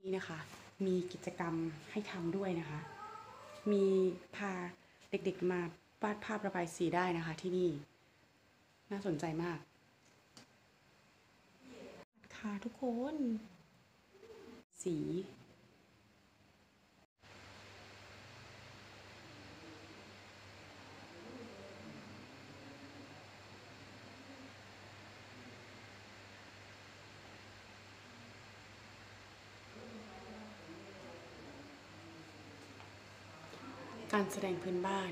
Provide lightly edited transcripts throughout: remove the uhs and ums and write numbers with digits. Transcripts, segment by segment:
นี่นะคะมีกิจกรรมให้ทำด้วยนะคะมีพาเด็กๆมาวาดภาพระบายสีได้นะคะที่นี่น่าสนใจมากค่ะทุกคนสีการแสดงพื้นบ้าน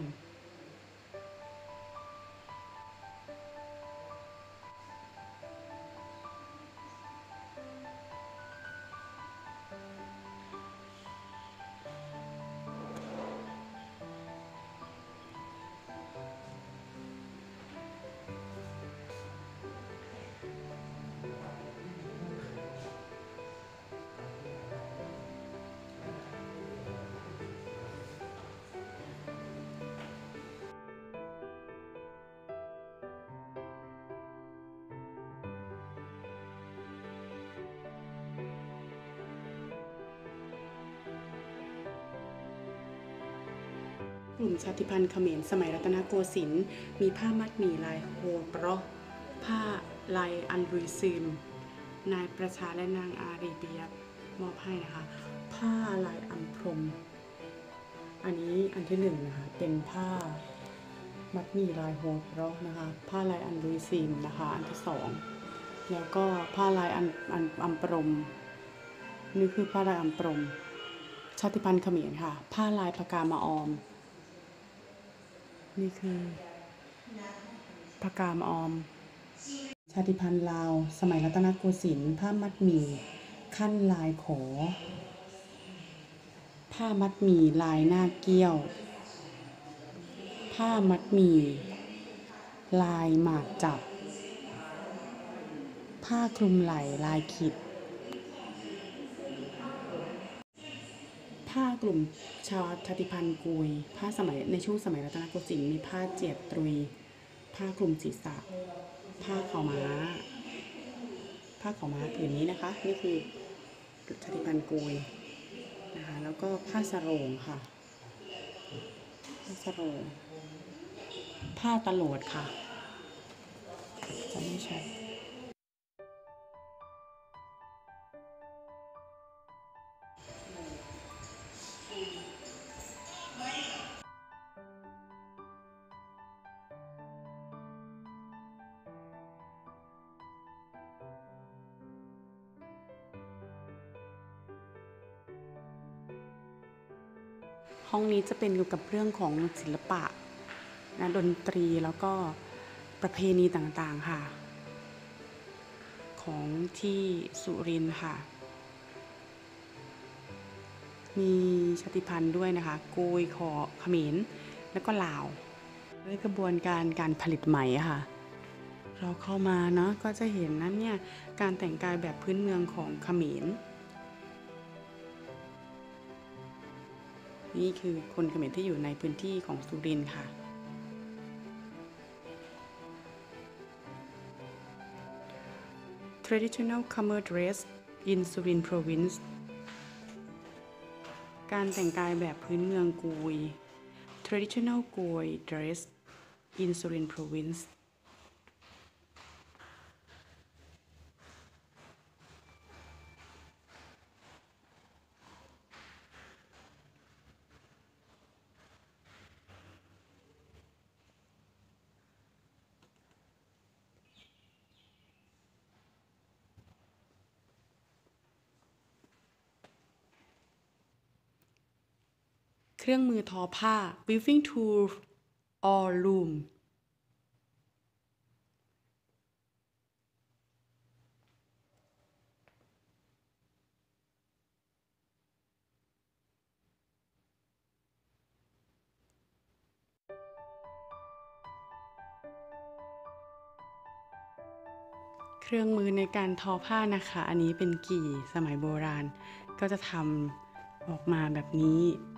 กลุ่มชาติพันธุ์เขมรสมัยรัตนโกสินทร์มีผ้ามัดหมี่ลายโฮเปราะผ้าลายอันรุยซึมนายประชาและนางอารีเบียมอบให้นะคะผ้าลายอัมพรมอันนี้อันที่หนึ่งนะคะเป็นผ้ามัดหมี่ลายโฮเปราะนะคะผ้าลายอันรุยซึมนะคะอันที่สองแล้วก็ผ้าลายอัมพรมนี่คือผ้าลายอัมพรมชาติพันธุ์เขมรค่ะผ้าลายพกามะออมนี่คือพกามะออมชาติพันธุ์ลาวสมัยรัตนโกสินทร์ผ้ามัดหมี่ขั้นลายขอผ้ามัดหมี่ลายหน้าเกี้ยวผ้ามัดหมี่ลายหมากจับผ้าคลุมไหล่ลายขิดผ้ากลุ่มชาติพันธุ์กุยผ้าสมัยในช่วงสมัยรัตนโกสินทร์มีผ้าเจียบตรุยผ้าคลุมศีรษะผ้าขาวม้าผืนนี้นะคะนี่คือชาติพันธุ์กุยนะคะแล้วก็ผ้าสโรงค่ะผ้าสโรงผ้าตะโหลดค่ะจะไม่ใช่ห้องนี้จะเป็นเกี่ยวกับเรื่องของศิลปะนะดนตรีแล้วก็ประเพณีต่างๆค่ะของที่สุรินทร์ค่ะมีชาติพันธุ์ด้วยนะคะกุยขอเขมรแล้วก็ลาวด้วยกระบวนการผลิตไหมค่ะเราเข้ามาเนาะก็จะเห็นนั้นเนี่ยการแต่งกายแบบพื้นเมืองของเขมรนี่คือคนเขมรที่อยู่ในพื้นที่ของสุรินทร์ค่ะTraditional Khmer dress in Surin Province การแต่งกายแบบพื้นเมืองกุย Traditional Goi dress in Surin Provinceเครื่องมือทอผ้า weaving tool or loom เครื่องมือในการทอผ้านะคะอันนี้เป็นกี่สมัยโบราณก็จะทำออกมาแบบนี้